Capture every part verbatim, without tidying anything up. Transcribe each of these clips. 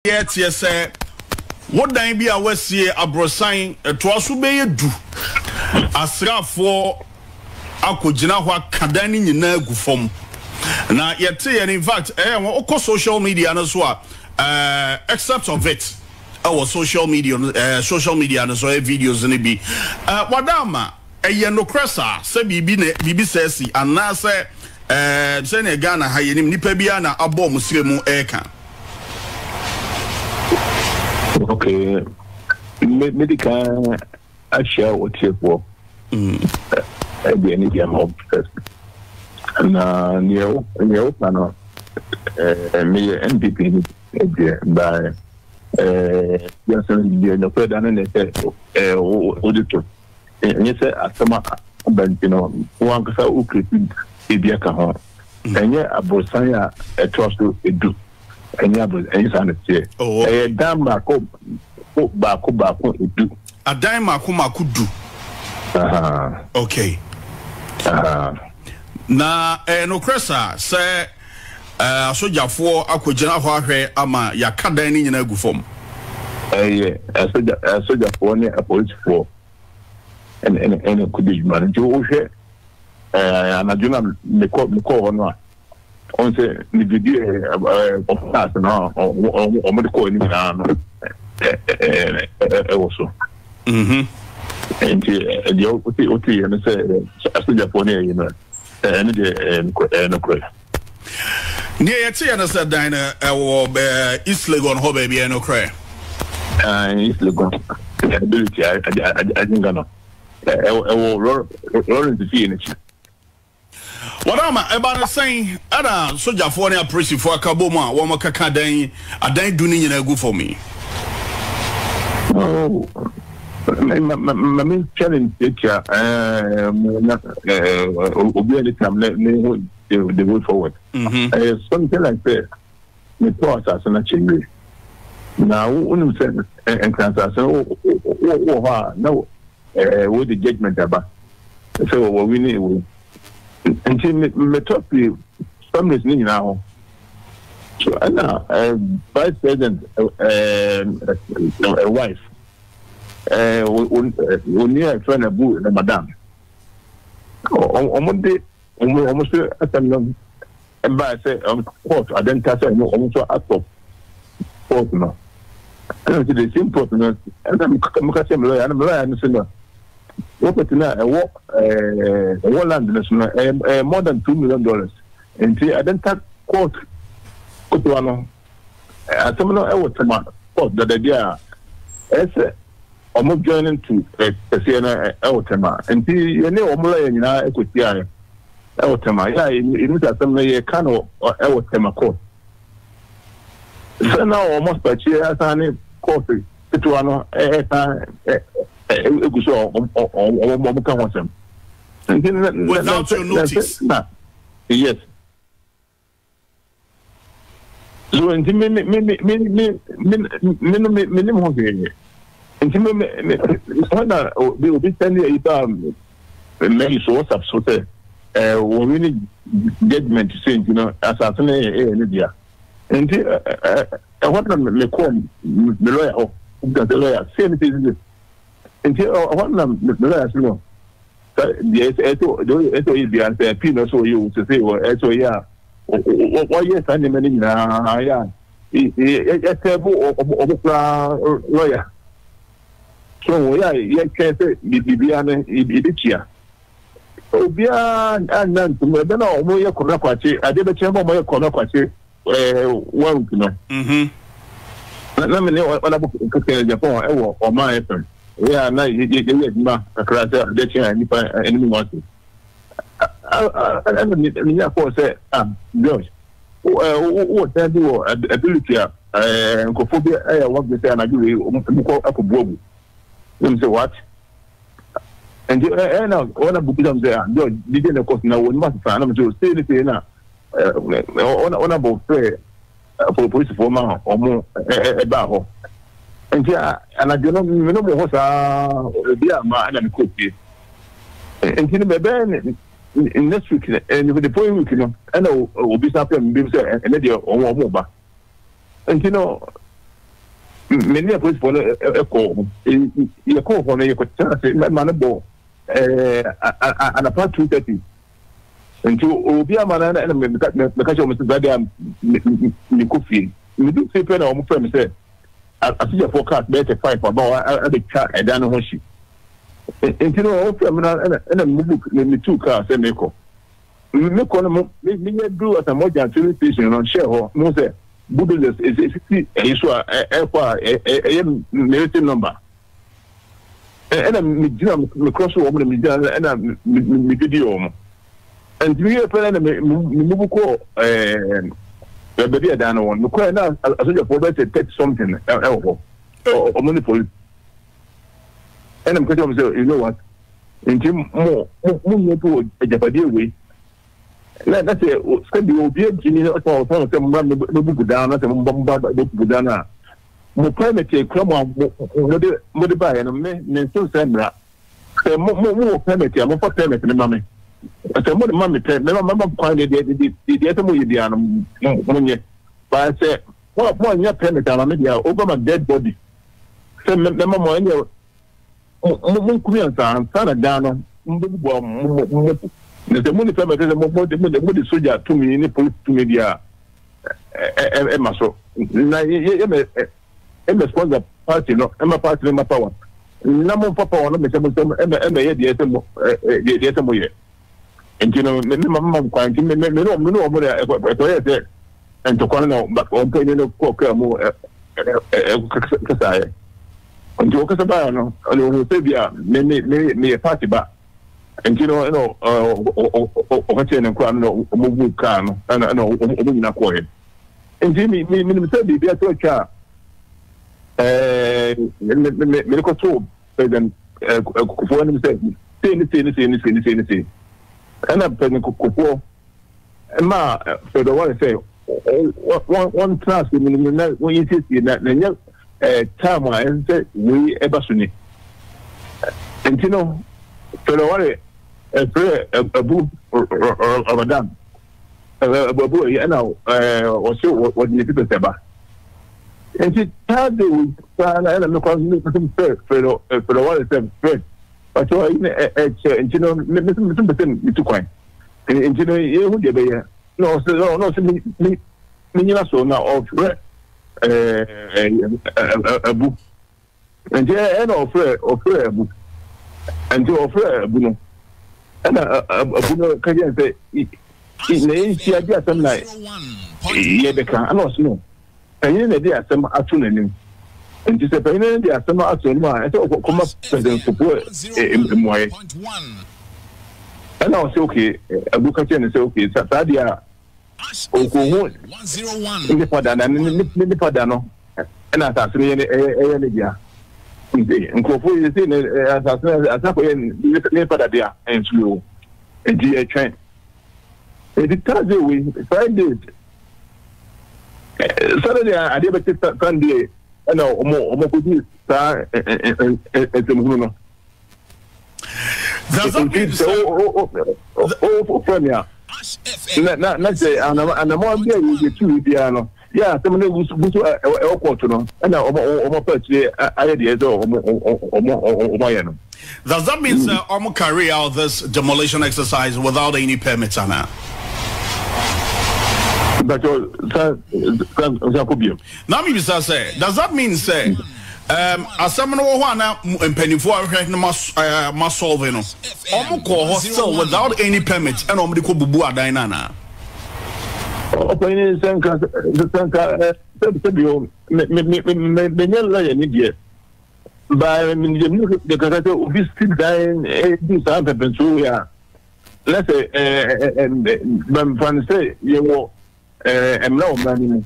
Yet, yes, sir. What time be a West here abrosign a twasu be du asra for akojina hwa kadani nyina gu fom na yete and in fact eh won social media no so uh except of it our social media uh, social media no so videos ni bi uh wadama eye no cressa se bibi ne bibi sesi anase eh se ne Ghana ha yenim nipa bia na abo musremu eka. Okay, medical I share what you for. Mm. I be any game of first. And uh, near near Panama, me N P P by uh, yes, the President and the auditor. And you say, as some, but you know, one can say, who created Ibiaka, and yet a Bosnia a trust to do. Any other any sound here. Oh, a damn Marco Baku Baku do. A dime Marco Marco do. Uh-huh. Okay. Uh-huh. Na eh no cressa say uh soja for akogina ho ahwe ama yakada ni nyina gu fom. Eh yeah, soja soja for ne a police for. And and and could be man jo hwe eh anaduna me ko me ko hono on say the video of that no o mo de ko ni na no eh eh also mhm and the oti oti and say as Japan you know and the no cry near yet and said diner e East Legon ho baby no cry ah East Legon ability I I think no e wo Lawrence Phoenix. What am I about saying? Ada soldier for ne appreciate for akaboma wo makaka dan adan duni nyina gu for me. Oh, my main challenge is uh obi any time the way forward. Mm-hmm. Something like that. Me process na change. Now unu say and cancer so oh no eh with the judgment about. So what we need until me talk to families now. So and now vice president a wife uh only a friend of the madam on day almost and by say um court I don't tell you almost act of court no and the same person and I'm I'm lawyer and I'm lawyer and what now a walk uh one land uh, more than two million dollars and see I don't take court court one uh some no I was court that idea as almost joining to a Siena Eltema and see you know Omola in our equity Eltema yeah it is a some a cano or Eltema court so now almost by cheer as any coffee to one without your notice. Yes. So in me me me me me me me me me mo ge. In me me so we will be sending it um maybe so what's up so eh we really judgment saying you know as as na eh ni dia. And eh what me call the lawyer oh the lawyer say anything until one of the lawyers know yes eto eto be answer pino so you to say well eto yeah what yes and many na yeah e table of lawyer so yeah yeah can say bibia na ibitia obia anan to me na o mo ye kona kwache ade be che mo ye kona kwache eh one you know mhm na me ne wala bu ka Japan e wo o ma e yeah, no, you you you ma across the the nipa enemy want to. I I mean, yeah, for say um George. What that do ability uh cophobia eh what they say na do we ko akobuobu. Them say what? And eh now one of them say George did the course now one must find am to say the say na on on about prayer for police for ma or more e ba ho. And yeah, and I don't know, you know, what's a dear man and cookie. And you know, in next week, and with the point week, you know, I know will be something and then you're on more. And you know, many police for a call. You call for a question, man, a ball, and about two thirty. And to Obia man and the catch of Mister Gadiam Nikufi. We do say, pen on friend said, I see a forecast better five for about a car and down on she. And you know, and a move me two cars and make up. Make on me do at a more than filling station on share or no say, Buddhist is a issue a military number. And a cross woman and a video. And we are planning to move call the baby down one. The quite now, as a for to take something or money police. And I'm going to say, you know what? In Jim more, more to a Japanese way. That's it. Spend the old engineer or some of them run the book down at the bombard by book Budana. More primitive, come on, modify and men so send more primitive, I'm for primitive, mammy. But I'm not mammy, never mamma find it the other way down. But I said, what one year primitive, I'm maybe over my dead body. Send them more in your Korean son, son down. The money family is more the soldier to me in the police to media. Emma so. I'm a sponsor party, no, I'm a party in my power. Number papa on the the other way. And you know, Mamma quarantine, no, no, no, and to call but on paying no cocker more. And to Ocas about no, Sabia, me a party back. And you know, you know, uh, and crown, no, move can, and I know, in a quiet. And Jimmy, me, said, be a car. Uh, medical tool, then, uh, for him said, say anything, say anything, say anything. And I'm pregnant Coco. And ma, for the one I say, one one class, when you see that, then you time I said, we ever soon. And you know, for the one a prayer, a boo or a madam, a boy, and now, or so what you people say about. And she had the and I'm not calling for for the one I said, Fred. But so in a and you know, listen to two coin. And you know, you would be no, no, no, me, me, so now of a book. And yeah, and offer offer a book. And to offer a book. And a book can say, in the Asia, just some night. Yeah, they can, and also no. And in the day, some afternoon. And just a penny, there are some afternoon. I thought, come up to support in my. And I was okay. A book can say, okay, Sadia. Oh, in the Padana, and in the Padano. And I thought, a media. And Kofu is in as a in Padadia and slow. And G H train. It tells you we Friday. Saturday, I never take that Sunday. I know more good star at the moon. Does that mean so? Oh, Premier. Not say, and I'm one day with you two piano. Yeah, someone who's a quarter, and I'm purchasing ideas or my. Does that mean uh, I'm carry out this demolition exercise without any permits, Anna? But now, me say, does that mean say, um, as someone who wanna penny for a must solve no, I'm call hostel without any permits, and I'm the Kubu Adinana. Opinion Sanka, the Sanka, the idiot. By the character of this dying, this happens to ya. Let's say, and when say, you know, and no money.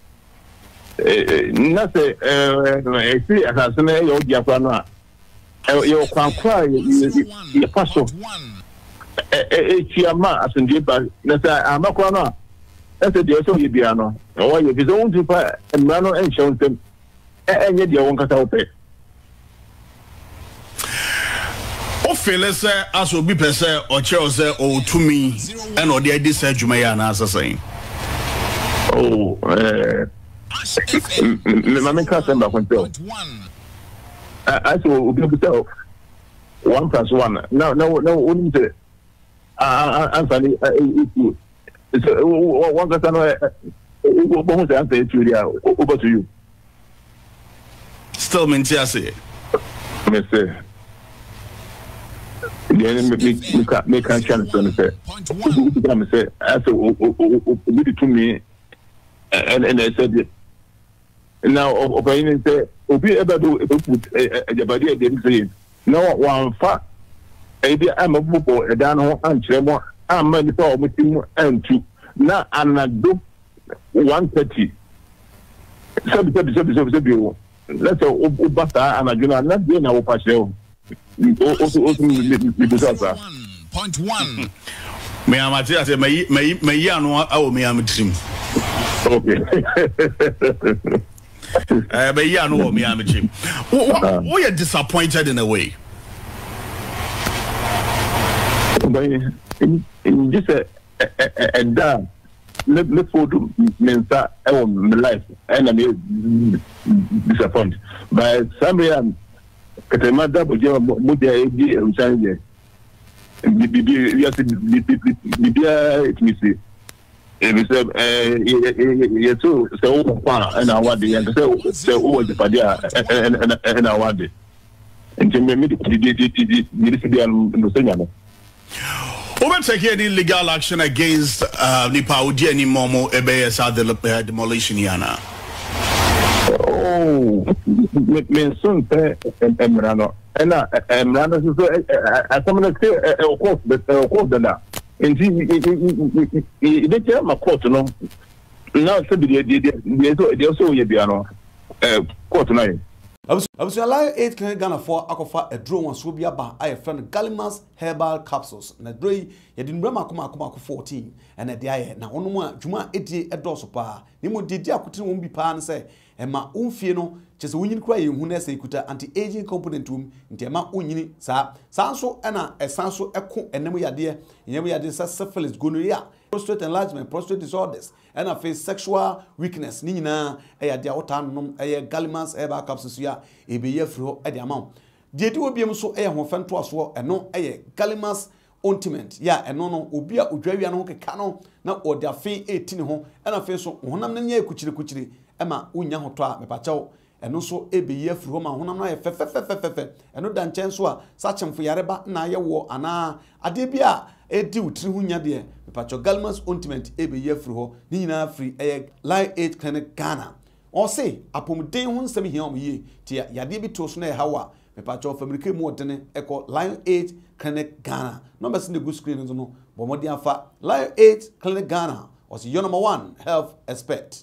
Nothing, I see a person, your Japana. Your cry, your pastor. A Chiama, as in Japan, I'm a corner. That's a deal, so you be no. Or if you don't do and Mano and show them, and yet you won't cut out there. O fele se aso bi pese o che o se o tumi and o de adi se dwuma ya na asase. Oh, eh My main concern about control. I saw one plus one. No, no, no, wouldn't say. Anthony, one person, almost answer to over to you. Still, Mintiasi. Mister. Make a chance to say, answer to me, and I said, now, opinion say, Obi ever do put a body against him. No one fat. Maybe I'm a book or a down and tremor. I'm a little with him and two. Now I'm not do one thirty. Sub sub sub sub sub you. Let's go Ubata and I do not be now partial. Also, also, point one. Me am at it, may may may yan or me am team. Okay. Uh, but yeah, no, me am team. We are disappointed in a way. In just a and down. Let let's go to Mensa on my life and I'm disappointed. By Samira Bawumia, Mudia, and China. Bibi, yes, Bibi, it means it. If it's a so so far and I want the and so so over the Padia and I want it. And to me, the Over take any legal action against uh, Nipa Udi any Momo Ebes at the demolition yana. Oh, me soon Emrano. And Emrano is a someone say, of course, but of course, that. And he did tell my court, no. Now, they also ye piano. Court tonight. I was alive eight can Ghana for Akofa a drone was Subia by a friend Gallimas herbal capsules and a dray you didn't remember Kumako fourteen and a dia now on one Juma eighty a dosopa. Nemo did Yakutin won't be pan say and my own fieno just winning crying who ness a cuta anti aging component room into my own sa Sanso Anna a Sanso echo and Nemo Yadia and Nemo Yadia syphilis gonorrhea. Prostate enlargement, prostate disorders, and a face sexual weakness. Nina, a dia otanum, a gallimas, eba capsusia, a be ye fro at the amount. Did you be so a hofen to us war and no a gallimas ointment? Ya, and no no, ubia udrevian cano, now or their fee eighteen home, and a face so one ye kuchiri kuchiri, Emma unya hotra, me pacho, and also a be ye fro home, and I'm fe fe fe fe fe fe, and no dan chancellor, such and for yareba, na ye war, and ah, adibia. E di utri hunya de pacho galmas ointment e be yefru ho ni nyina free e line eight clinic Ghana o say apomden hu nsem hia om ye ti yade bi to so na e hawa me pacho fabrike mu odene e ko line eight clinic Ghana numbers in the good screen no bo modi afa line eight clinic Ghana was your number one health expert.